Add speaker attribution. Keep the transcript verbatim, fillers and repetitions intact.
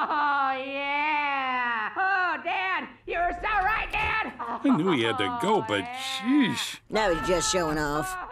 Speaker 1: Oh, yeah. Oh, Dad, you were so right, Dad.
Speaker 2: I knew he had to go, but sheesh.
Speaker 3: Now he's just showing off.